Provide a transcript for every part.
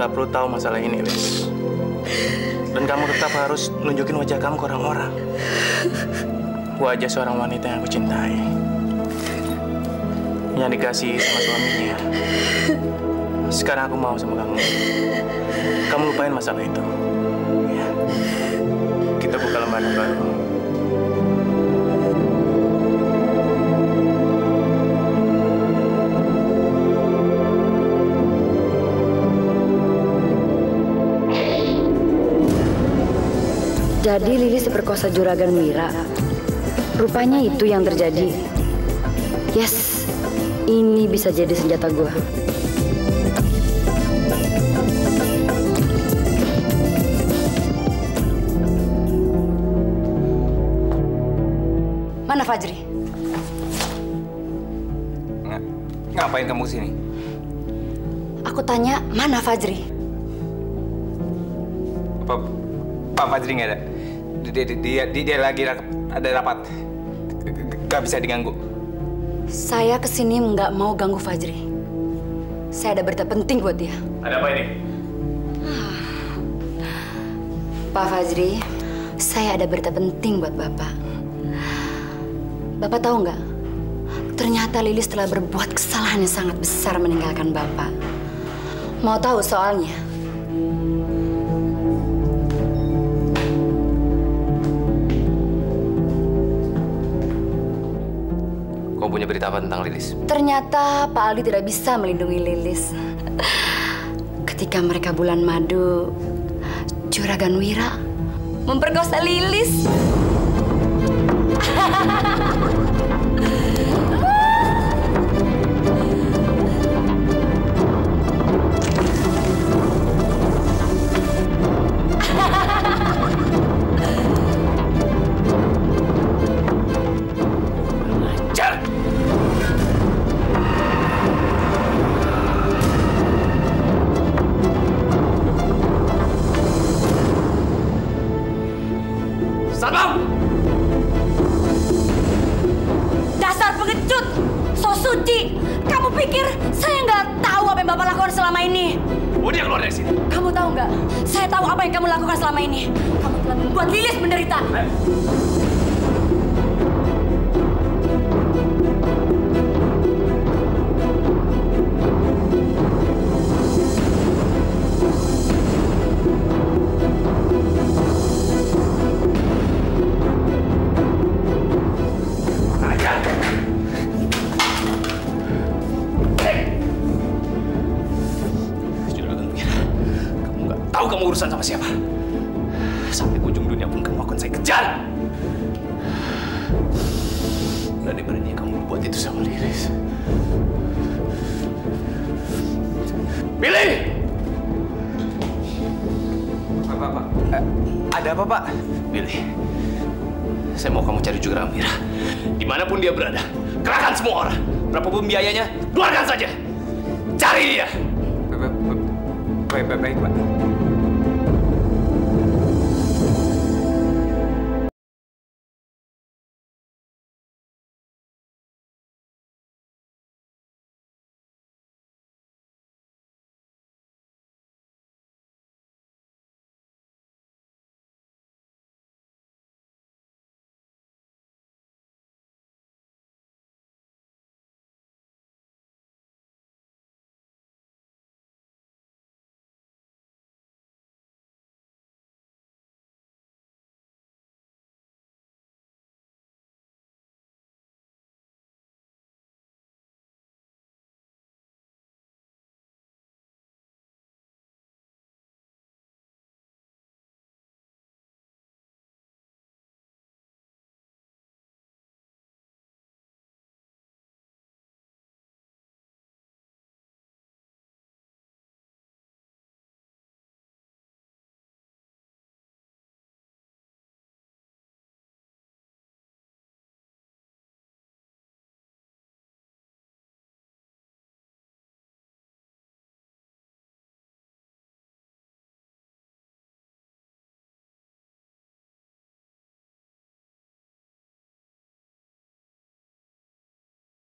nggak perlu tahu masalah ini, Liz. Dan kamu tetap harus nunjukin wajah kamu ke orang-orang. Wajah seorang wanita yang aku cintai. Yang dikasih sama suaminya. Sekarang aku mau sama kamu. Kamu lupain masalah itu. Ya. Kita buka lembaran baru. Jadi Lilis diperkosa juragan Mira. Rupanya itu yang terjadi. Yes, ini bisa jadi senjata gua. Mana Fajri? Ngapain kamu kesini? Aku tanya, mana Fajri? Pak Fajri nggak ada. Dia lagi ada rapat. Gak bisa diganggu. Saya kesini nggak mau ganggu Fajri. Saya ada berita penting buat dia. Ada apa ini? Pak Fajri, saya ada berita penting buat Bapak. Bapak tahu nggak? Ternyata Lilis telah berbuat kesalahan yang sangat besar meninggalkan Bapak. Mau tahu soalnya? Kamu punya berita apa tentang Lilis? Ternyata Pak Aldi tidak bisa melindungi Lilis. Ketika mereka bulan madu, Juragan Wira memperkosa Lilis. Satpam! Dasar pengecut! So suci! Kamu pikir saya nggak tahu apa yang Bapak lakukan selama ini? Udah keluar dari sini. Kamu tahu nggak? Saya tahu apa yang kamu lakukan selama ini. Kamu telah membuat Lilis menderita. Tahu kamu urusan sama siapa? Sampai ujung dunia pun kamu akan saya kejar. Berani-beraninya kamu buat itu sama Lilis. Billy! Pak, ada apa, Pak? Billy, saya mau kamu cari Juragan Mira. Dimanapun dia berada, kerahkan semua orang. Berapapun biayanya, keluarkan saja. Cari dia. Baik, Pak.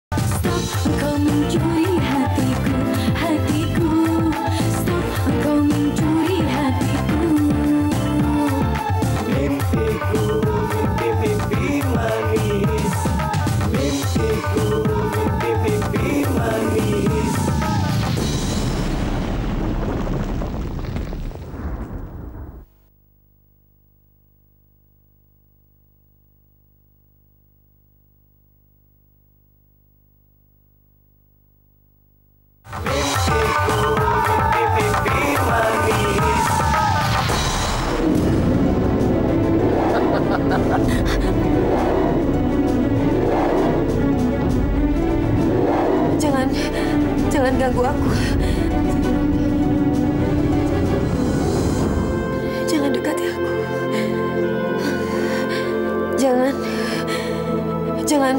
Kau mencuri hatiku, hatiku. Stop, kau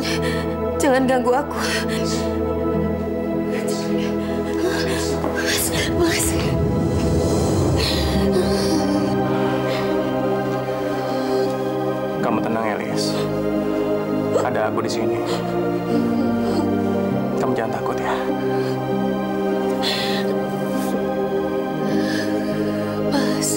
Jangan ganggu aku. Mas. Kamu tenang ya, Lis. Ada aku di sini. Kamu jangan takut ya. Mas,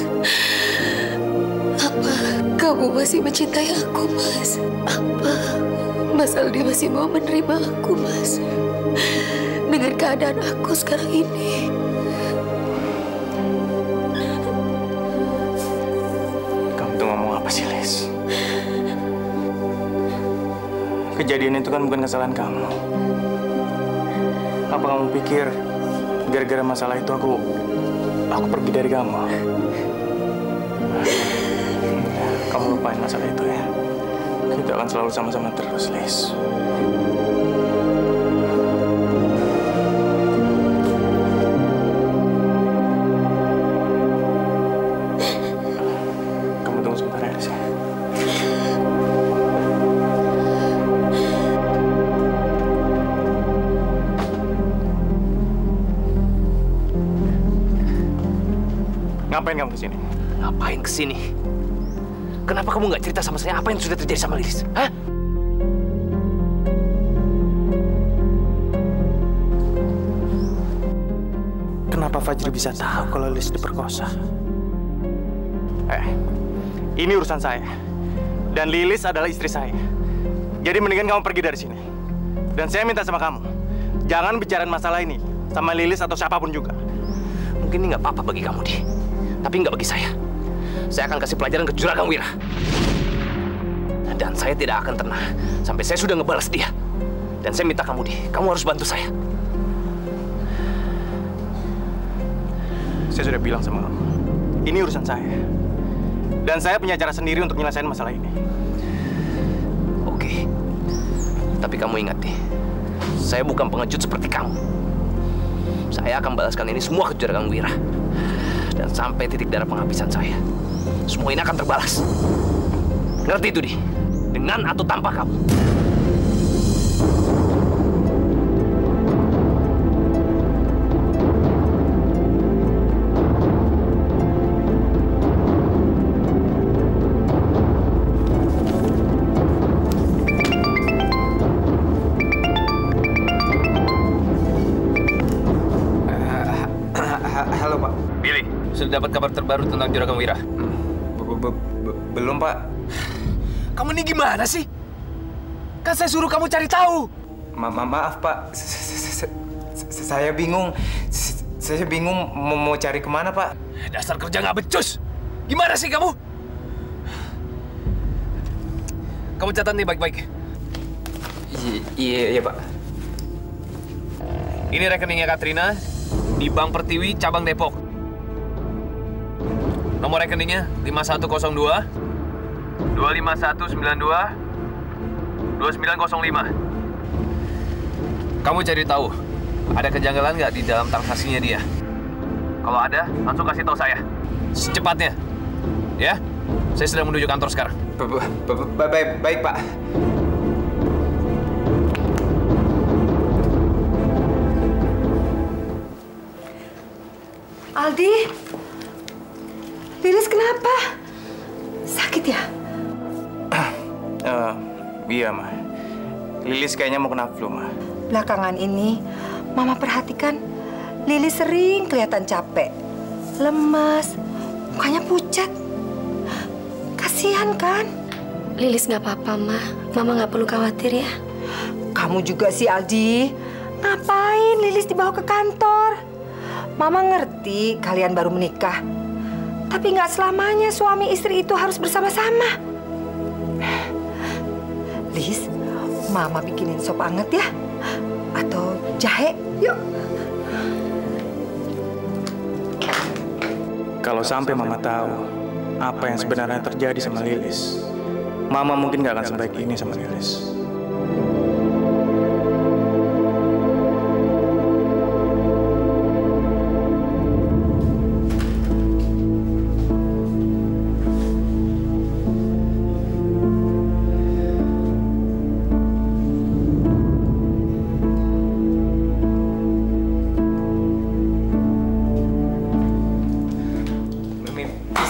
apa kamu masih mencintai aku, Mas? Apa Mas Aldi masih mau menerima aku, Mas? Dengan keadaan aku sekarang ini. Kamu tuh ngomong apa sih, Lis? Kejadian itu kan bukan kesalahan kamu. Apa kamu pikir gara-gara masalah itu aku pergi dari kamu? Kamu lupain masalah itu ya. Kita akan selalu sama-sama terus, Lis. Kamu tunggu sebentar ya, Lis. Ngapain kamu kesini? Ngapain kesini? Kenapa kamu nggak cerita sama saya apa yang sudah terjadi sama Lilis? Hah? Kenapa Fajri bisa tahu kalau Lilis diperkosa? Ini urusan saya. Dan Lilis adalah istri saya. Jadi mendingan kamu pergi dari sini. Dan saya minta sama kamu, jangan bicarain masalah ini sama Lilis atau siapapun juga. Mungkin ini nggak apa-apa bagi kamu, Di. Tapi nggak bagi saya. Saya akan kasih pelajaran ke Juragan Wira. Dan saya tidak akan tenang sampai saya sudah ngebalas dia. Dan saya minta kamu, Di, kamu harus bantu saya. Saya sudah bilang sama kamu, ini urusan saya. Dan saya punya cara sendiri untuk menyelesaikan masalah ini. Oke. Tapi kamu ingat, Di, saya bukan pengecut seperti kamu. Saya akan balaskan ini semua ke Juragan Wira. Dan sampai titik darah penghabisan saya. Semua ini akan terbalas. Ngerti itu, Di? Dengan atau tanpa kamu. Halo, Pak. Billy, sudah dapat kabar terbaru tentang Juragan Wira? Belum, Pak. Kamu ini gimana sih? Kan saya suruh kamu cari tahu. Maaf, Pak. Saya bingung. Saya bingung mau cari kemana, Pak. Dasar kerja nggak becus. Gimana sih kamu? Kamu catat nih baik-baik. Iya, Pak. Ini rekeningnya Katrina di Bank Pertiwi cabang Depok. Nomor rekeningnya 5102 25192 2905. Kamu cari tahu ada kejanggalan nggak di dalam transaksinya dia? Kalau ada, langsung kasih tahu saya. Secepatnya. Ya? Saya sedang menuju kantor sekarang. Baik, Pak. Aldi, Lilis kenapa? Sakit ya? Iya, Ma. Lilis kayaknya mau kena flu, Ma. Belakangan ini, Mama perhatikan Lilis sering kelihatan capek, lemas, mukanya pucat. Kasihan kan? Lilis nggak apa-apa, Ma. Mama nggak perlu khawatir ya. Kamu juga sih, Aldi. Ngapain Lilis dibawa ke kantor? Mama ngerti kalian baru menikah. Tapi nggak selamanya suami istri itu harus bersama-sama. Lis, Mama bikinin sop anget ya? Atau jahe? Yuk. Kalau sampai Mama tahu apa yang sebenarnya terjadi sama Lilis, Mama mungkin nggak akan sebaik ini sama Lilis.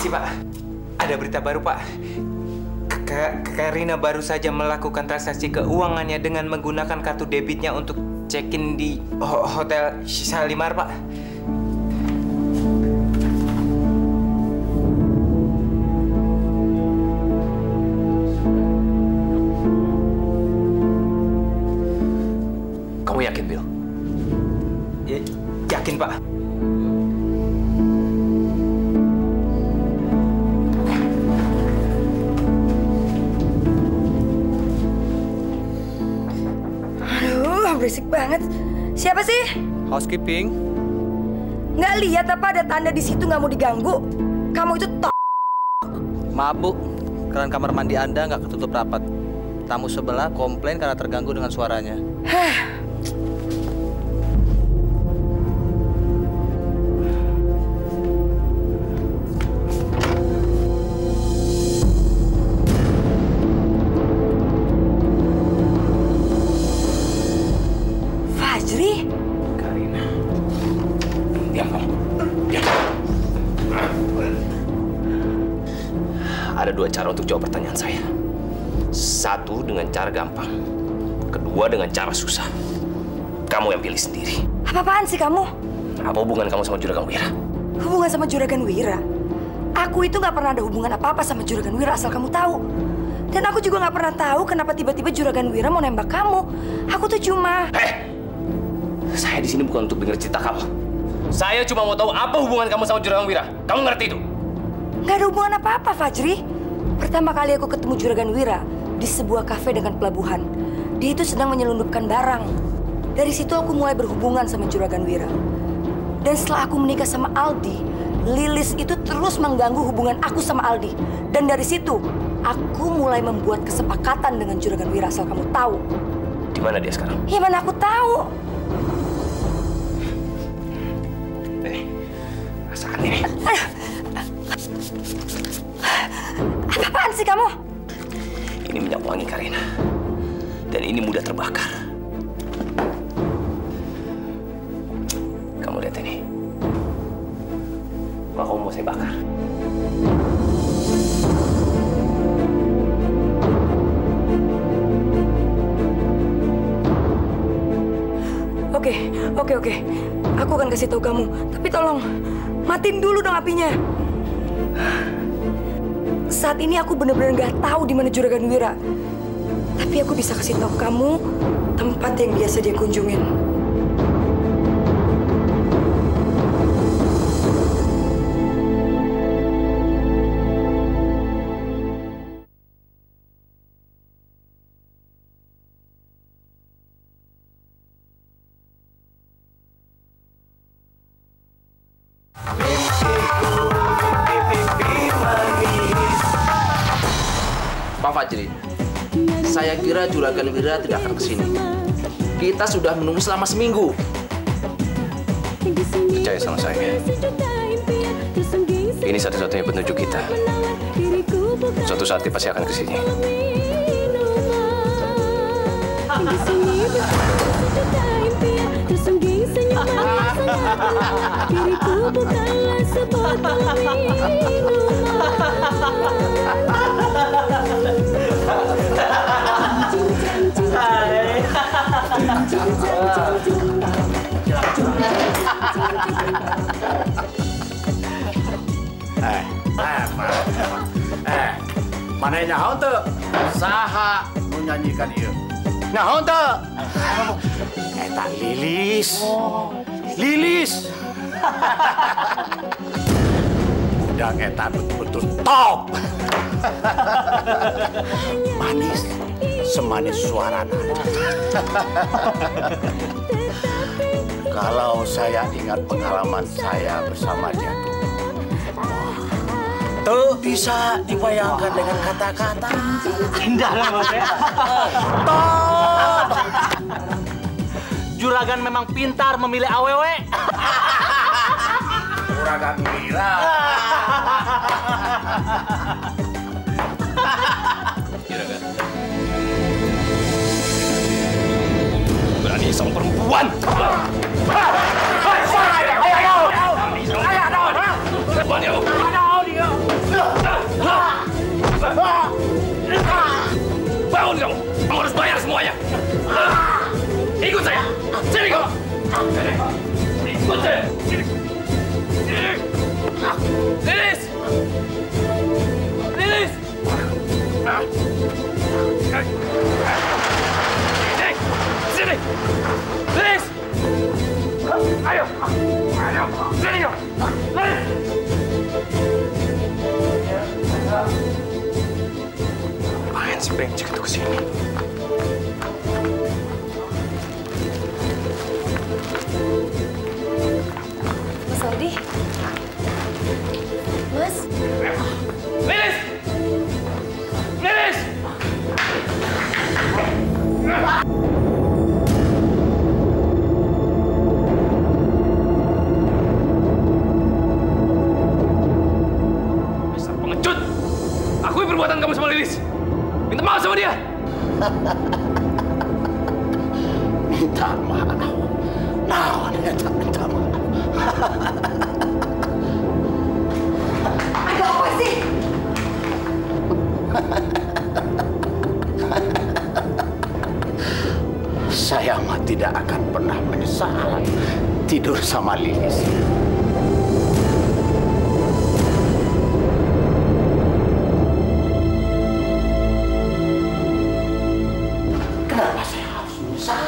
Permisi, Pak. Ada berita baru, Pak. Karina baru saja melakukan transaksi keuangannya dengan menggunakan kartu debitnya untuk check-in di Hotel Shalimar, Pak. Kamu yakin, Bill? Yakin, Pak. Berisik banget. Siapa sih? Housekeeping. Nggak lihat apa ada tanda di situ nggak mau diganggu? Kamu itu Maaf, Bu. Keran kamar mandi Anda nggak ketutup rapat. Tamu sebelah komplain karena terganggu dengan suaranya. Fajri? Karina. Diam kamu. Diam. Ada dua cara untuk jawab pertanyaan saya. Satu dengan cara gampang. Kedua dengan cara susah. Kamu yang pilih sendiri. Apa-apaan sih kamu? Apa hubungan kamu sama Juragan Wira? Hubungan sama Juragan Wira? Aku itu nggak pernah ada hubungan apa-apa sama Juragan Wira asal kamu tahu. Dan aku juga nggak pernah tahu kenapa tiba-tiba Juragan Wira mau nembak kamu. Aku tuh cuma... Saya di sini bukan untuk dengar cerita kamu. Saya cuma mau tahu apa hubungan kamu sama Juragan Wira. Kamu ngerti itu? Nggak ada hubungan apa-apa, Fajri. Pertama kali aku ketemu Juragan Wira di sebuah kafe dengan pelabuhan. Dia itu sedang menyelundupkan barang. Dari situ aku mulai berhubungan sama Juragan Wira. Dan setelah aku menikah sama Aldi, Lilis itu terus mengganggu hubungan aku sama Aldi. Dan dari situ, aku mulai membuat kesepakatan dengan Juragan Wira asal kamu tahu. Di mana dia sekarang? Ya mana aku tahu. Rasakan ini. Apaan sih kamu? Ini minyak wangi, Karina. Dan ini mudah terbakar. Kamu lihat ini. Apa kamu mau saya bakar? Oke. Aku akan kasih tahu kamu. Tapi tolong, matiin dulu dong apinya. Saat ini aku benar-benar nggak tahu di mana Juragan Wira. Tapi aku bisa kasih tahu kamu tempat yang biasa dia kunjungin. Pak Fajri, saya kira Juragan Wira tidak akan kesini. Kita sudah menunggu selama seminggu. Percaya sama saya. Ini satu-satunya petunjuk kita. Suatu saat dia pasti akan kesini. Mana nyaho teu? Saha nu nyanyikan ieu? Nyaho teu? Eta Lilis. Lilis. Budak eta betul-betul top. Manis, semanis suarana. Kalau saya ingat pengalaman saya bersama dia tuh bisa dibayangkan dengan kata-kata Indah lah maksudnya. top. Juragan memang pintar memilih awewe. Juragan Wira. Juragan. Berani sama perempuan. Berani, Lilis! Lilis! Sini! Lilis! Ayo! Ayo! Sini yuk! Lilis! Apaan si brengsek itu kesini? Mas Aldi. Mas. Lilis! Lilis! Dasar pengecut! Akui perbuatan kamu sama Lilis. Minta maaf sama dia. Minta maaf. Nah, minta maaf. Ada apa sih? Saya mah tidak akan pernah menyesal tidur sama Lilis. Kenapa saya harus menyesal?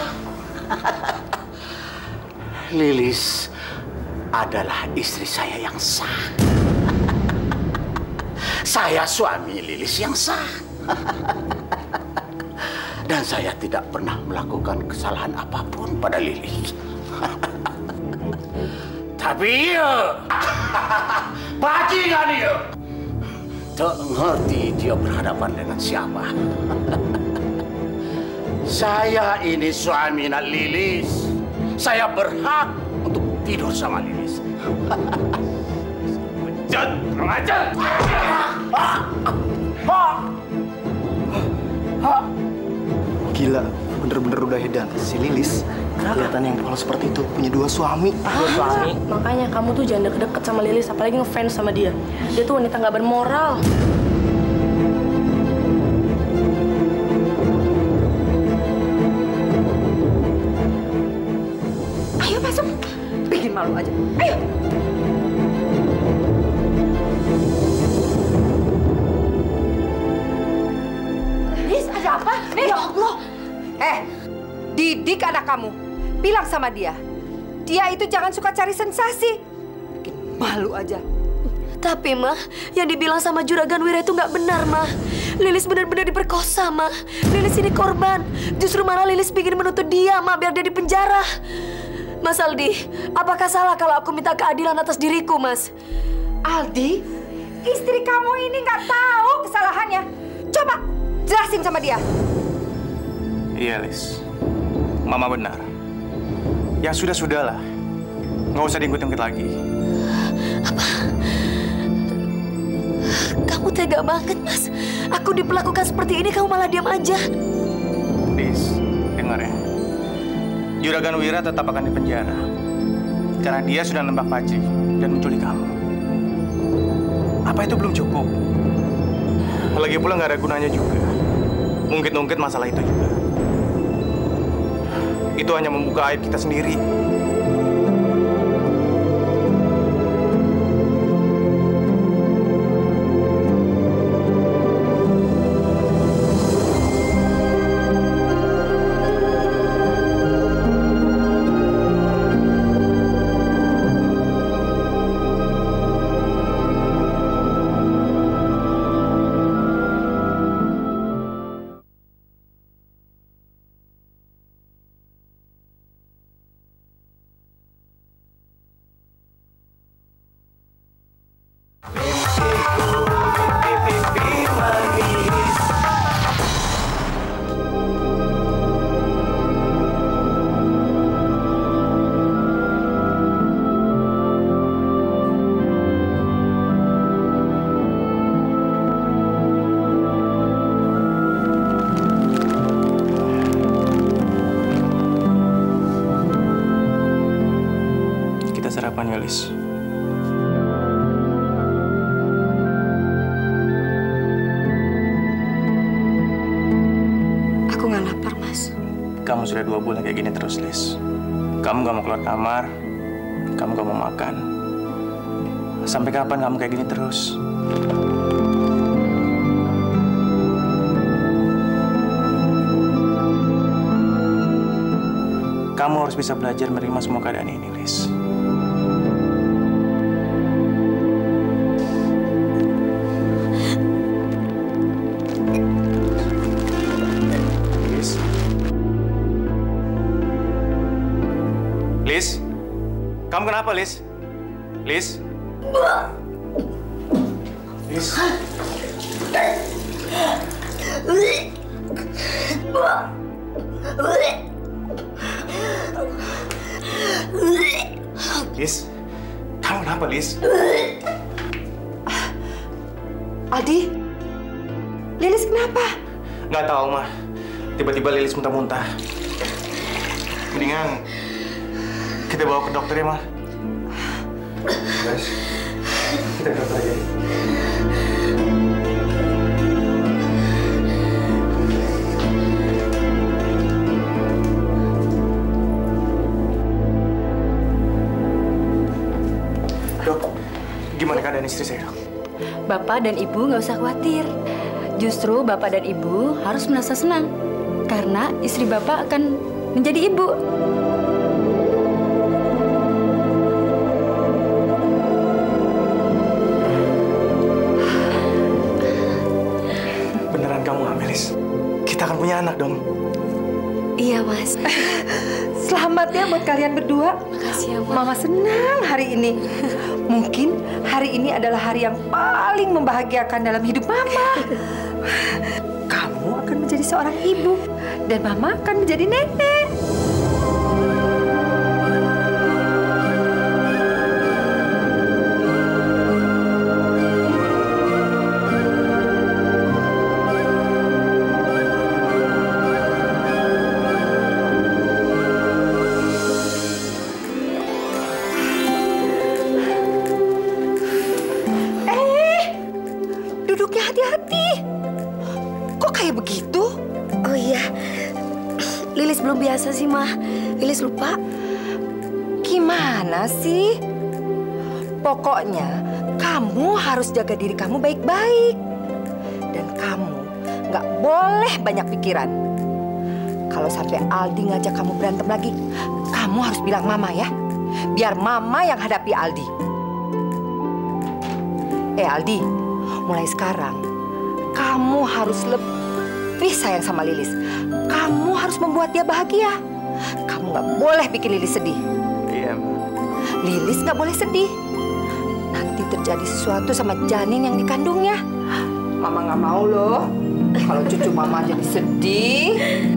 Lilis adalah istri saya yang sah. Saya suami Lilis yang sah. Dan saya tidak pernah melakukan kesalahan apapun pada Lilis. Tapi ya, bajingan ya, tak ngerti dia berhadapan dengan siapa. Saya ini suami Lilis. Saya berhak untuk tidur sama Lilis. Pengecut! Kurang ajar! Gila, bener-bener udah edan. Si Lilis kelihatan yang polos seperti itu, punya dua suami. Makanya kamu tuh jangan deket-deket sama Lilis, apalagi ngefans sama dia. Dia tuh wanita nggak bermoral. Ayo masuk. Bikin malu aja. Ayo. Lilis, ada apa? Ya Allah. Didik anak kamu. Bilang sama dia. Dia itu jangan suka cari sensasi. Bikin malu aja. Tapi, Mah, yang dibilang sama Juragan Wira itu nggak benar, Mah. Lilis benar-benar diperkosa, Mah. Lilis ini korban. Justru malah Lilis ingin menuntut dia, Mah, biar dia di penjara. Mas Aldi, apakah salah kalau aku minta keadilan atas diriku, Mas? Aldi, istri kamu ini nggak tahu kesalahannya. Coba jelasin sama dia. Iya, Lis. Mama benar. Yang sudah-sudahlah. Nggak usah diungkit-ungkit lagi. Kamu tega banget, Mas. Aku diperlakukan seperti ini, kamu malah diam aja. Lis, dengar ya. Juragan Wira tetap akan dipenjara. Karena dia sudah nembak Paci dan menculik kamu. Apa itu belum cukup? Lagi pula nggak ada gunanya juga. Ungkit-ungkit masalah itu juga. Itu hanya membuka aib kita sendiri. Sarapan ya, Lis. Aku nggak lapar, Mas. Kamu sudah 2 bulan kayak gini terus, Lis. Kamu nggak mau keluar kamar, kamu nggak mau makan. Sampai kapan kamu kayak gini terus? Kamu harus bisa belajar menerima semua keadaan ini, Lis. Lis? Kamu kenapa, Lis? Lis? Lis? Lis? Kamu kenapa, Lis? Aldi? Lilis kenapa? Nggak tahu, Mah. Tiba-tiba Lilis muntah-muntah. Mendingan kita bawa ke dokter ya, Mah. Guys, kita ke dokter aja. Dok, gimana keadaan istri saya, Dok? Bapak dan Ibu nggak usah khawatir. Justru Bapak dan Ibu harus merasa senang. Karena istri Bapak akan menjadi ibu. Beneran kamu hamil, Lis? Kita akan punya anak dong. Iya, Mas. Selamat ya buat kalian berdua. Makasih ya, Mama senang hari ini. Mungkin hari ini adalah hari yang paling membahagiakan dalam hidup Mama. Kamu akan menjadi seorang ibu dan Mama akan menjadi nenek. Duduknya hati-hati. Kok kayak begitu? Oh iya, Lilis belum biasa sih, Mah. Lilis lupa. Gimana sih? Pokoknya kamu harus jaga diri kamu baik-baik. Dan kamu nggak boleh banyak pikiran. Kalau sampai Aldi ngajak kamu berantem lagi, kamu harus bilang Mama ya. Biar Mama yang hadapi Aldi. Aldi, mulai sekarang kamu harus lebih sayang sama Lilis. Kamu harus membuat dia bahagia. Kamu nggak boleh bikin Lilis sedih. Iya. Lilis nggak boleh sedih. Nanti terjadi sesuatu sama janin yang dikandungnya. Mama nggak mau loh. Kalau cucu Mama jadi sedih.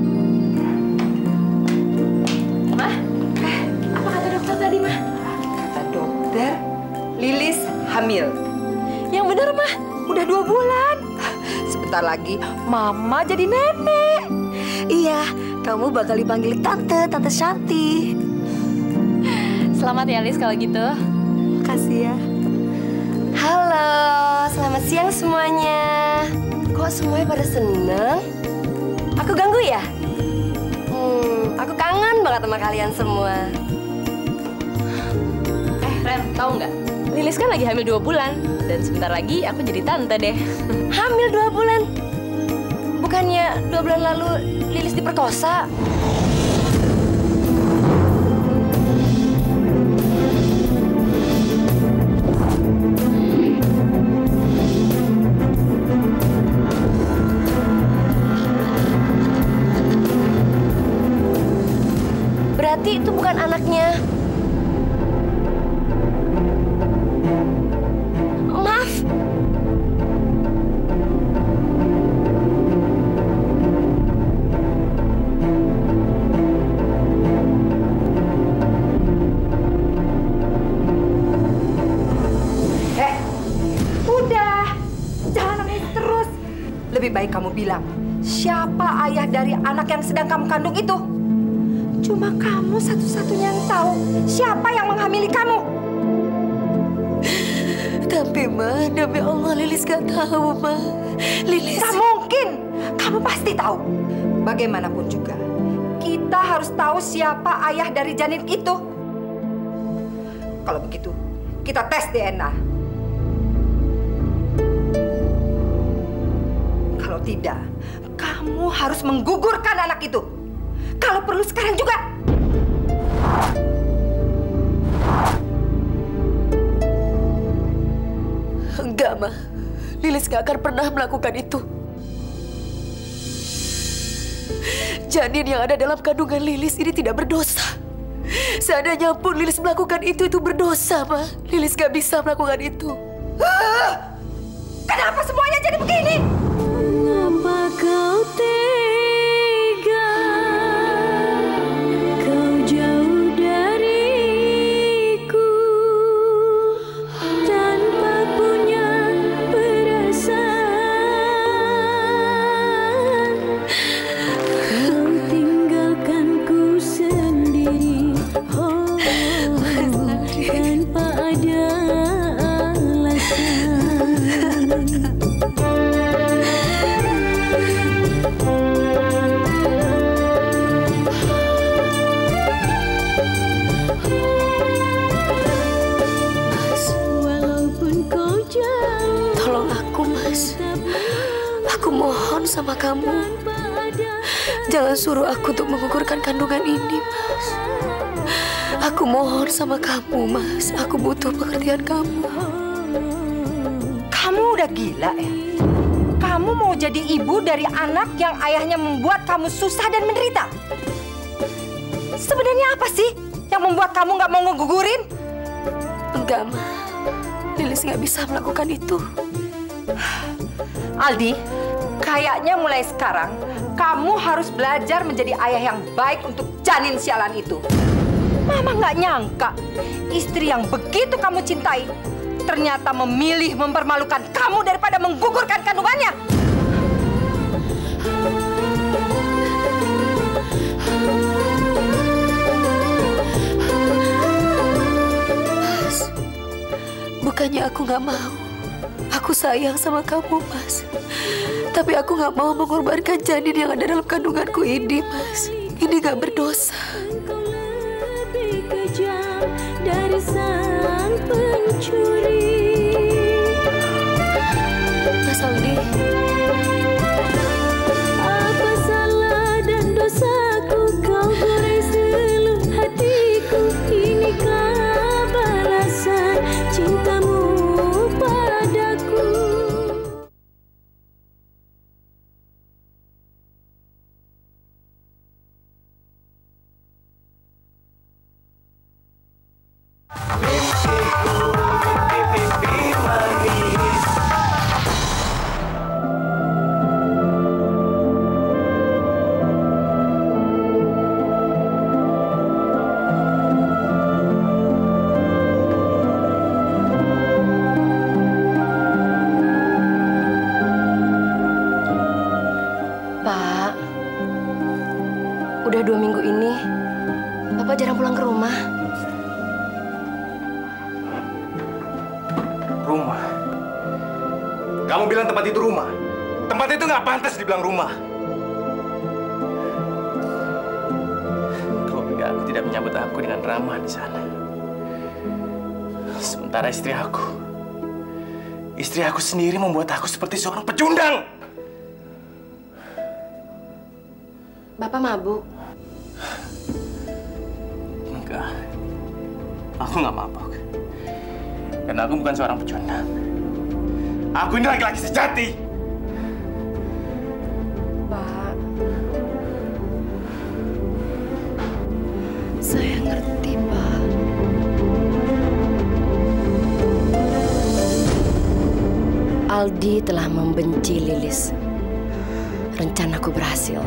Mah, apa kata dokter tadi, Mah? Kata dokter, Lilis hamil. Yang benar, Mah. Udah 2 bulan. Sebentar lagi Mama jadi nenek. Iya, kamu bakal dipanggil Tante Shanti. Selamat ya, Lis, kalau gitu. Makasih ya. Halo, selamat siang semuanya. Kok semuanya pada seneng? Aku ganggu ya? Aku kangen banget sama kalian semua. Ren, tahu nggak? Lilis kan lagi hamil 2 bulan. Dan sebentar lagi aku jadi tante deh. Hamil 2 bulan? Bukannya 2 bulan lalu Lilis diperkosa? Berarti itu bukan anaknya. Maaf. Udah. Jangan nangis terus. Lebih baik kamu bilang, siapa ayah dari anak yang sedang kamu kandung itu? Cuma kamu satu-satunya yang tahu siapa yang menghamili kamu. Tapi, Ma, demi Allah, Lilis gak tahu, Ma. Lilis... Tak mungkin. Kamu pasti tahu. Bagaimanapun juga, kita harus tahu siapa ayah dari janin itu. Kalau begitu, kita tes DNA. tidak, kamu harus menggugurkan anak itu. Kalau perlu sekarang juga. Enggak, Ma. Lilis gak akan pernah melakukan itu. Janin yang ada dalam kandungan Lilis ini tidak berdosa. Seandainya pun Lilis melakukan itu berdosa, Ma. Lilis gak bisa melakukan itu. Kenapa semuanya jadi begini? Mengapa kau tega? Kau jauh dariku tanpa punya perasaan. Kau tinggalkanku sendiri, oh, tanpa ada alasan. Tolong aku, Mas. Aku mohon sama kamu. Jangan suruh aku untuk menggugurkan kandungan ini, Mas. Aku mohon sama kamu, Mas. Aku butuh pengertian kamu. Kamu udah gila ya? Kamu mau jadi ibu dari anak yang ayahnya membuat kamu susah dan menderita? Sebenarnya apa sih yang membuat kamu nggak mau ngegugurin? Enggak, Ma. Lilis nggak bisa melakukan itu. Aldi, kayaknya mulai sekarang kamu harus belajar menjadi ayah yang baik untuk janin sialan itu. Mama nggak nyangka istri yang begitu kamu cintai ternyata memilih mempermalukan kamu daripada menggugurkan kandungannya. Mas, bukannya aku nggak mau. Aku sayang sama kamu, Mas. Tapi aku nggak mau mengorbankan janin yang ada dalam kandunganku ini, Mas. Ini nggak berdosa. Engkau lebih kejam dari sang pencuri. Mas Aldi. Apa salah dan dosaku kau goreng seluruh hatiku. Inikah balasan cintamu padaku? Pak, udah 2 minggu ini Bapak jarang pulang ke rumah. Rumah? Kamu bilang tempat itu rumah? Tempat itu nggak pantas dibilang rumah. Keluarga aku tidak menyambut aku dengan ramah di sana. Sementara istri aku sendiri membuat aku seperti seorang pecundang. Bapak mabuk? Enggak. Aku nggak mabuk. Karena aku bukan seorang pecundang. Aku ini laki-laki sejati. Pak, saya ngerti, Pak. Aldi telah membenci Lilis. Rencanaku berhasil.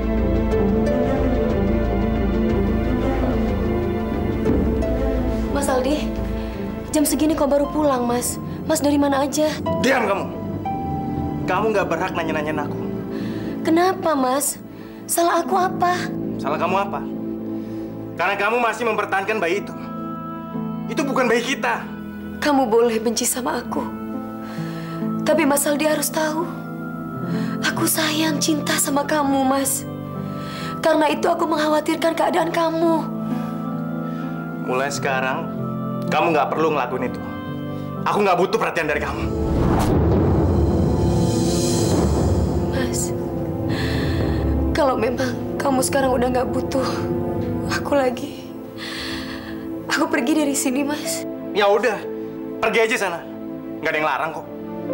Mas Aldi, jam segini kok baru pulang, Mas? Mas dari mana aja? Diam kamu. Kamu nggak berhak nanya-nanyain aku. Kenapa, Mas? Salah aku apa? Salah kamu apa? Karena kamu masih mempertahankan bayi itu. Itu bukan bayi kita. Kamu boleh benci sama aku. Tapi Mas Aldi harus tahu. Aku sayang, cinta sama kamu, Mas. Karena itu aku mengkhawatirkan keadaan kamu. Mulai sekarang, kamu nggak perlu ngelakuin itu. Aku nggak butuh perhatian dari kamu. Mas, Mas. Kalau memang kamu sekarang udah nggak butuh aku lagi, aku pergi dari sini, Mas. Ya udah, pergi aja sana. Nggak ada yang larang kok.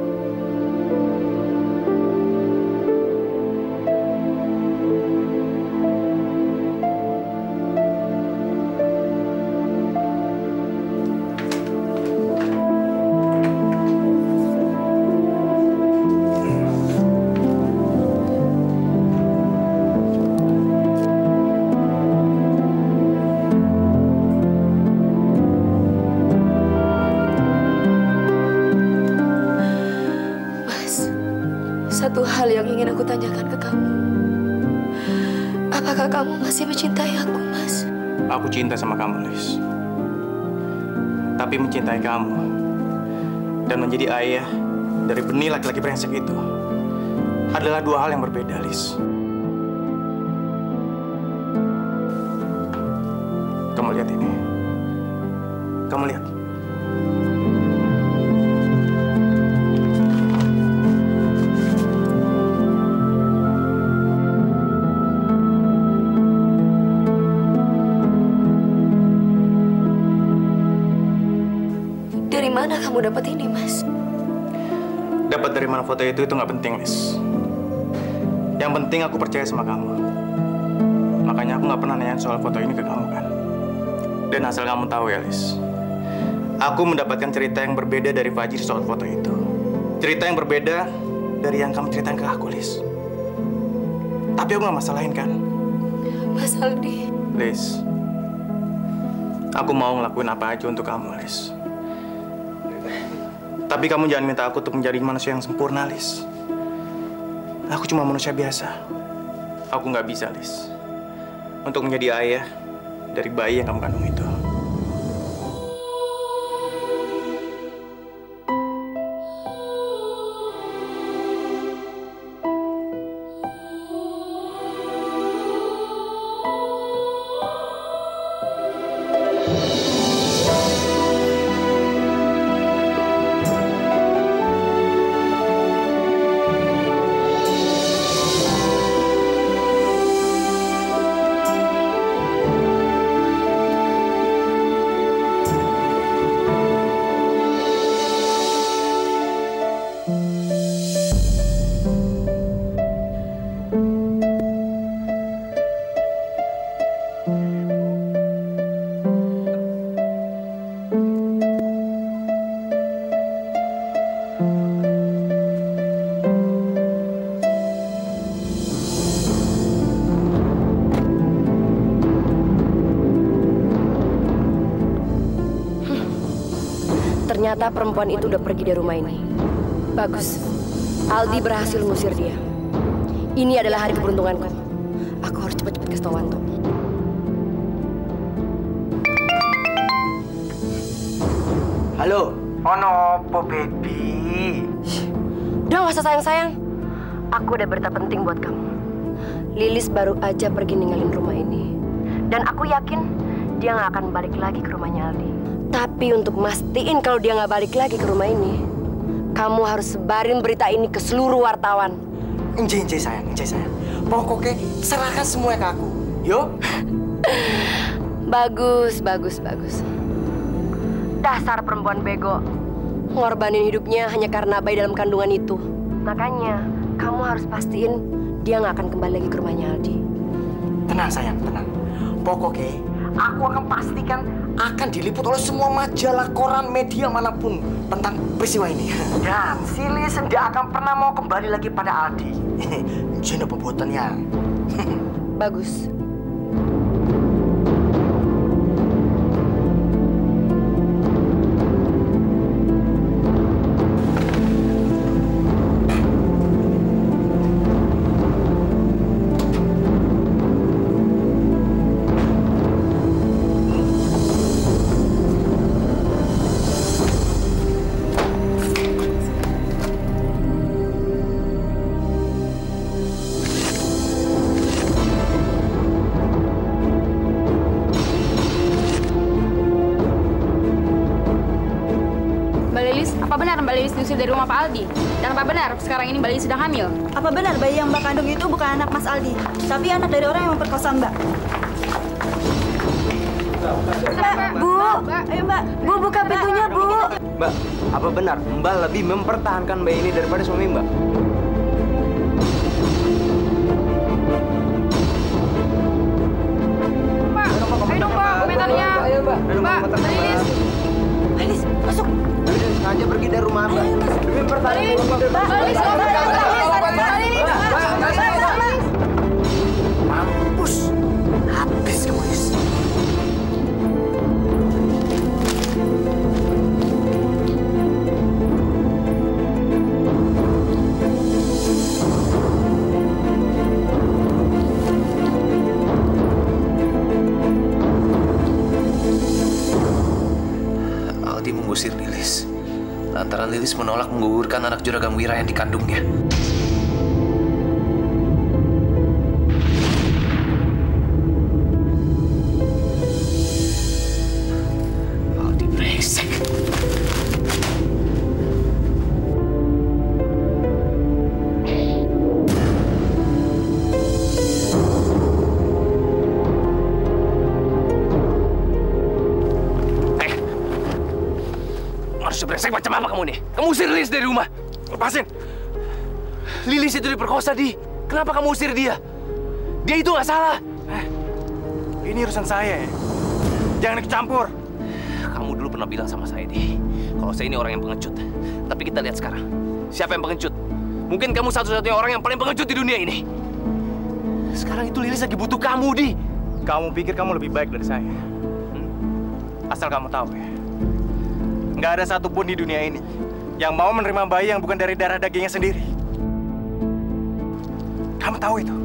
Satu hal yang ingin aku tanyakan ke kamu. Apakah kamu masih mencintai aku, Mas? Aku cinta sama kamu, Lis. Tapi mencintai kamu dan menjadi ayah dari benih laki-laki brengsek itu adalah dua hal yang berbeda, Lis. Kamu lihat ini. Kamu lihat. Dari mana kamu dapat ini, Mas? Dapat dari mana foto itu nggak penting, Lis. Yang penting aku percaya sama kamu. Makanya aku nggak pernah nanya soal foto ini ke kamu kan. Dan asal kamu tahu ya, Lis. Aku mendapatkan cerita yang berbeda dari Fajri soal foto itu. Cerita yang berbeda dari yang kamu ceritain ke aku, Lis. Tapi aku nggak masalahin kan? Mas Aldi. Lis, aku mau ngelakuin apa aja untuk kamu, Lis. Tapi kamu jangan minta aku untuk menjadi manusia yang sempurna, Lis. Aku cuma manusia biasa. Aku nggak bisa, Lis, untuk menjadi ayah dari bayi yang kamu kandung itu. Ternyata perempuan itu udah pergi dari rumah ini. Bagus. Aldi berhasil ngusir dia. Ini adalah hari keberuntunganku. Aku harus cepat-cepat kasih tahu Wanto. Halo. Onopo, baby. Udah gak usah sayang-sayang. Aku ada berita penting buat kamu. Lilis baru aja pergi ninggalin rumah ini. Dan aku yakin dia gak akan balik lagi ke rumahnya Aldi. Tapi untuk mastiin kalau dia nggak balik lagi ke rumah ini, kamu harus sebarin berita ini ke seluruh wartawan. Enjay sayang. Pokoknya serahkan semuanya ke aku. Yo. Bagus. Dasar perempuan bego. Ngorbanin hidupnya hanya karena bayi dalam kandungan itu. Makanya kamu harus pastiin dia nggak akan kembali lagi ke rumahnya Aldi. Tenang sayang, tenang. Pokoknya aku akan pastikan akan diliput oleh semua majalah, koran, media manapun tentang peristiwa ini. Dan si Lilis tidak akan pernah mau kembali lagi pada Aldi. Jadi pembuatannya. Bagus. Lilis, apa benar Mbak Lilis diusir dari rumah Pak Aldi? Dan apa benar sekarang ini Mbak Lilis sedang hamil? Apa benar bayi yang Mbak kandung itu bukan anak Mas Aldi, tapi anak dari orang yang memperkosa Mbak? Bu, Ayo Mbak. Bu buka pintunya, Bu. Mbak, apa benar Mbak lebih mempertahankan bayi ini daripada suami Mbak? Mbak, ayo dong Mbak, komentarnya. Ayo Mbak. Mbak, Lilis. Lilis, masuk. Udah sengaja pergi dari rumah Mbak. Demi mempertahankan Lilis, Mampus. Habis kamu, Lilis. Aldi mengusir Lilis. Lantaran Lilis menolak menggugurkan anak Juragan Wira yang dikandungnya. Aldi brengsek. Manusia brengsek macam apa kamu nih? Kamu usir Lilis dari rumah. Lepasin. Lilis itu diperkosa, Di. Kenapa kamu usir dia? Dia itu nggak salah. Ini urusan saya ya. Jangan ikut campur. Kamu dulu pernah bilang sama saya, Di, kalau saya ini orang yang pengecut. Tapi kita lihat sekarang. Siapa yang pengecut? Mungkin kamu satu-satunya orang yang paling pengecut di dunia ini. Sekarang itu Lilis lagi butuh kamu, Di. Kamu pikir kamu lebih baik dari saya? Asal kamu tahu ya. Nggak ada satupun di dunia ini yang mau menerima bayi yang bukan dari darah dagingnya sendiri. Kamu tahu itu?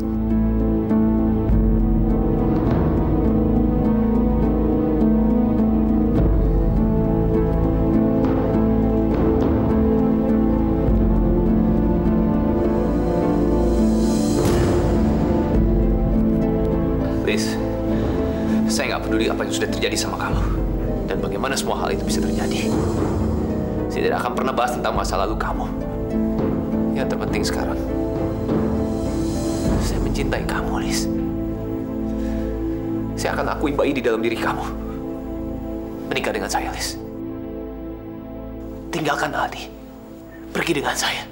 Liz, saya nggak peduli apa yang sudah terjadi sama kamu dan bagaimana semua hal itu bisa terjadi. Saya tidak akan pernah bahas tentang masa lalu kamu. Yang terpenting sekarang, saya mencintai kamu, Liz. Saya akan akui bayi di dalam diri kamu. Menikah dengan saya, Liz. Tinggalkan Aldi. Pergi dengan saya.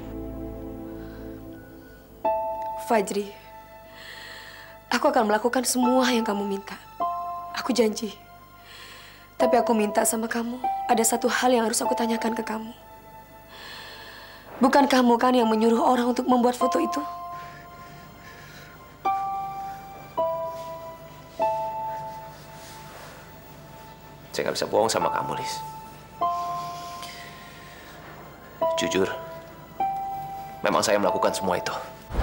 Fajri, aku akan melakukan semua yang kamu minta. Aku janji. Tapi aku minta sama kamu, ada satu hal yang harus aku tanyakan ke kamu. Bukan kamu kan yang menyuruh orang untuk membuat foto itu? Saya nggak bisa bohong sama kamu, Liz. Jujur, memang saya melakukan semua itu.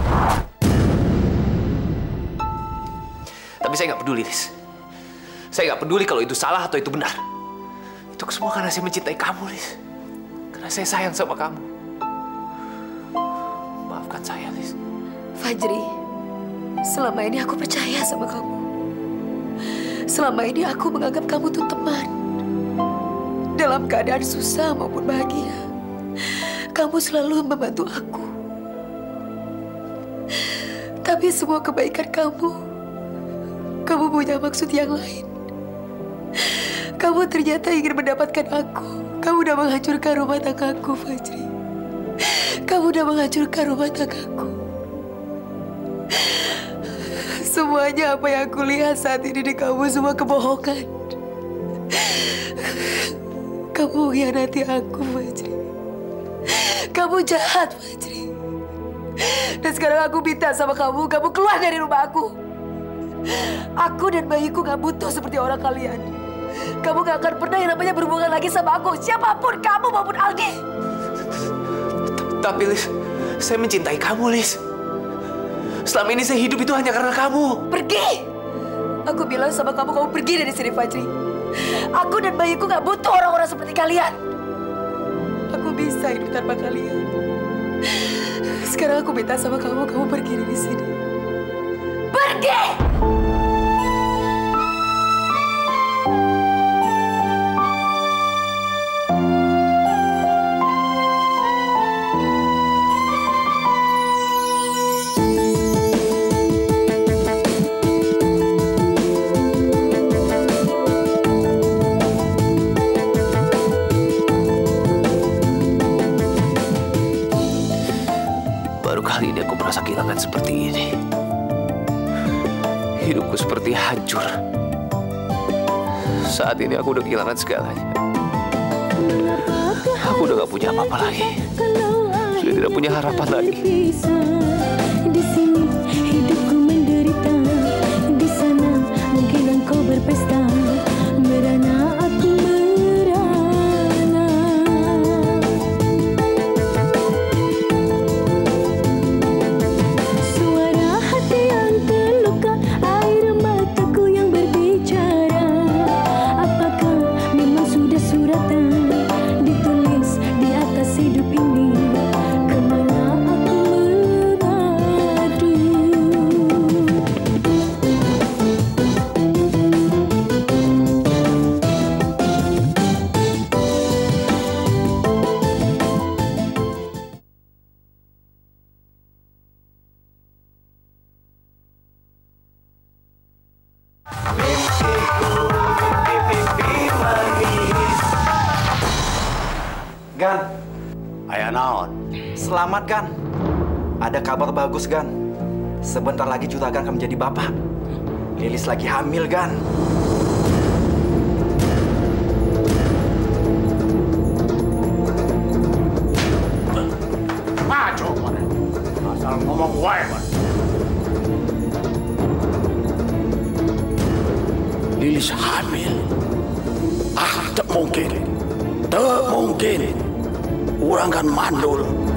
Tapi saya nggak peduli, Liz. Saya nggak peduli kalau itu salah atau itu benar. Itu semua karena saya mencintai kamu, Liz. Karena saya sayang sama kamu. Maafkan saya, Liz. Fajri, selama ini aku percaya sama kamu. Selama ini aku menganggap kamu tuh teman. Dalam keadaan susah maupun bahagia, kamu selalu membantu aku. Tapi semua kebaikan kamu punya maksud yang lain. Kamu ternyata ingin mendapatkan aku. Kamu udah menghancurkan rumah tanggaku, Fajri. Kamu udah menghancurkan rumah tanggaku. Semuanya apa yang aku lihat saat ini di kamu semua kebohongan. Kamu mengkhianati aku, Fajri. Kamu jahat, Fajri. Dan sekarang aku minta sama kamu keluar dari rumah aku. Aku dan bayiku gak butuh seperti orang kalian. Kamu gak akan pernah yang namanya berhubungan lagi sama aku. Siapapun kamu maupun Aldi. Tapi Liz, saya mencintai kamu, Liz. Selama ini saya hidup itu hanya karena kamu. Pergi! Aku bilang sama kamu pergi dari sini, Fajri. Aku dan bayiku gak butuh orang-orang seperti kalian. Aku bisa hidup tanpa kalian. Sekarang aku minta sama kamu pergi dari sini. Pergi! kali ini aku merasa kehilangan seperti ini. Hidupku seperti hancur. Saat ini aku udah kehilangan segalanya. Aku udah gak punya apa-apa lagi. Sudah tidak punya harapan lagi. Di sini hidupku menderita, di sana mungkin engkau berpesta, merana aku merana. Suara hati yang terluka, air mataku yang berbicara. Apakah memang sudah suratan ditulis di atas hidup ini? Kemana aku mengadu? Gan, Aya naon? selamat Gan. Ada kabar bagus Gan. Sebentar lagi Juragan akan menjadi bapak. Lilis lagi hamil Gan. Ngaco mana? Asal ngomong wae mana? Lilis hamil. Tak mungkin. Tak mungkin. Orang kan mandul.